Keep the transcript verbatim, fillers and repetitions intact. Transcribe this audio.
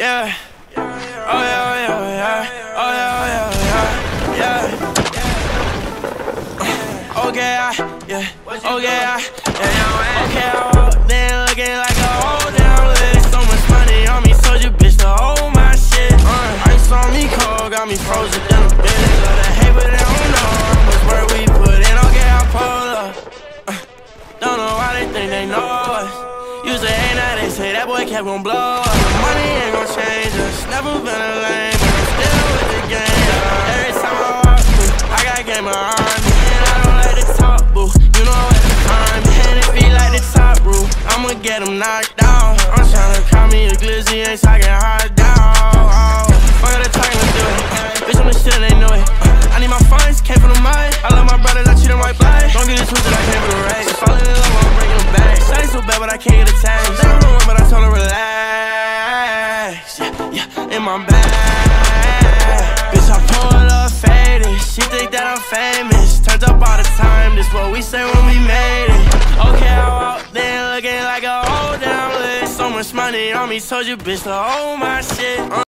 yeah. Oh yeah, oh yeah, oh yeah. Oh yeah, oh yeah, yeah, yeah. Okay, I, yeah. Okay, I, yeah. Okay, I walked in looking like a whole damn list. So much money on me, told you bitch to hold my shit. Uh, ice on me cold, got me frozen in a bit. Love to hate, but they don't know how much work we put in. Okay, I pull up. Uh, don't know why they think they know us. Used to hate, now they say that boy kept gon' blow up. Money ain't gon' change us. Never been a lame, but I'm still with the game. Every time I walk through, I got game behind me. And I don't like to talk, boo. You know where to find me. And if he like the top roof, I'ma get him knocked down. I'm tryna call me a glizzy, ain't talking hard down. Fuck the talking, let's do it. Bitch, I'm the shit and they know it. I need my funds, came from the mud. I love my brothers, I treat them right blood. Don't get it twisted, I came for the race. Falling in love, I'm breaking them back. Shawty so bad, but I can't get attached. They don't know but I told her relax. Yeah, yeah, in my bag. Bitch, I pull up faded. She think that I'm famous. Turns up all the time, this what we say when we made it. Okay, I walked in looking like a whole damn list. So much money on me, told you bitch to hold my shit.